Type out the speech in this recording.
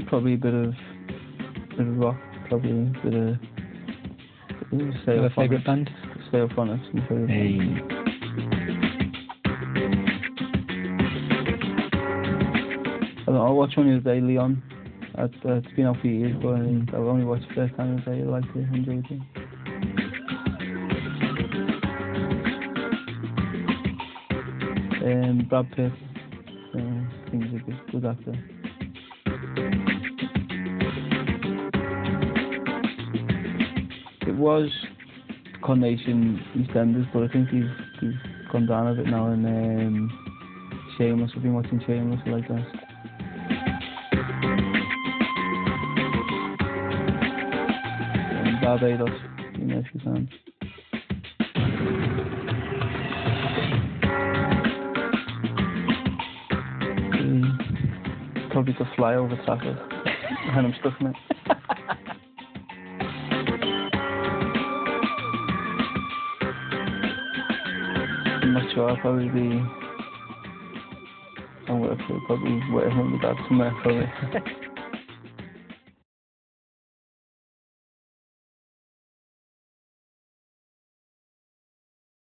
Probably a bit of rock, probably a bit of Your favourite band? Stereophonics. Hey. I watch one the day, Leon. It's been out for years, but I've only watched the first time the day. I liked it, enjoyed it. Brad Pitt. I think he's a good actor. It was Coronation EastEnders, but I think he's gone down a bit now. And Shameless, I've been watching Shameless, I like that. Barbados, you know, if you can. Probably to fly over traffic and I'm stuck in it. I'm not sure, I'll probably be... I'll probably work with my dad somewhere, probably.